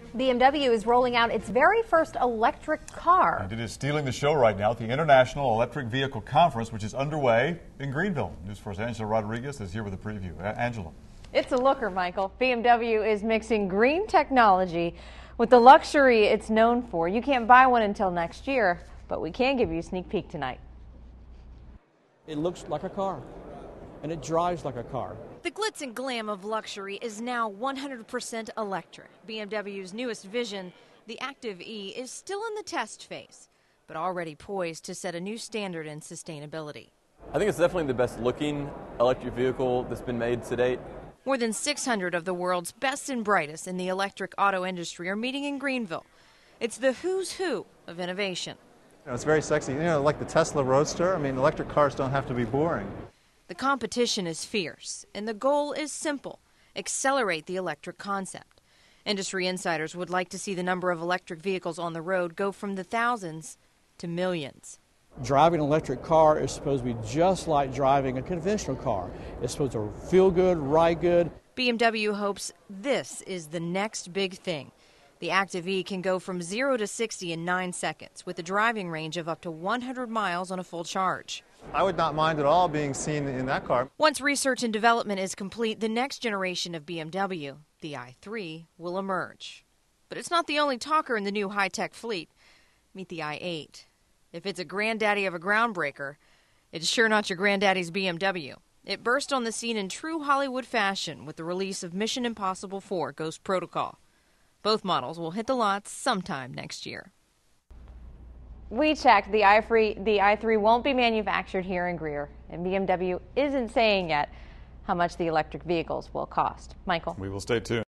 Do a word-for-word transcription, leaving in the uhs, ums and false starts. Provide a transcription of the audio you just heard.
B M W is rolling out its very first electric car. And it is stealing the show right now at the International Electric Vehicle Conference, which is underway in Greenville. News Force Angela Rodriguez is here with a preview. A Angela. It's a looker, Michael. B M W is mixing green technology with the luxury it's known for. You can't buy one until next year, but we can give you a sneak peek tonight. It looks like a car, and it drives like a car. The glitz and glam of luxury is now one hundred percent electric. B M W's newest vision, the ActiveE, is still in the test phase, but already poised to set a new standard in sustainability. I think it's definitely the best looking electric vehicle that's been made to date. More than six hundred of the world's best and brightest in the electric auto industry are meeting in Greenville. It's the who's who of innovation. You know, it's very sexy, you know, like the Tesla Roadster. I mean, electric cars don't have to be boring. The competition is fierce, and the goal is simple: accelerate the electric concept. Industry insiders would like to see the number of electric vehicles on the road go from the thousands to millions. Driving an electric car is supposed to be just like driving a conventional car. It's supposed to feel good, ride good. B M W hopes this is the next big thing. The ActiveE can go from zero to sixty in nine seconds with a driving range of up to one hundred miles on a full charge. I would not mind at all being seen in that car. Once research and development is complete, the next generation of B M W, the i three, will emerge. But it's not the only talker in the new high-tech fleet. Meet the i eight. If it's a granddaddy of a groundbreaker, it's sure not your granddaddy's B M W. It burst on the scene in true Hollywood fashion with the release of Mission Impossible four Ghost Protocol. Both models will hit the lots sometime next year. We checked. The i three, the i three won't be manufactured here in Greer, and B M W isn't saying yet how much the electric vehicles will cost. Michael? We will stay tuned.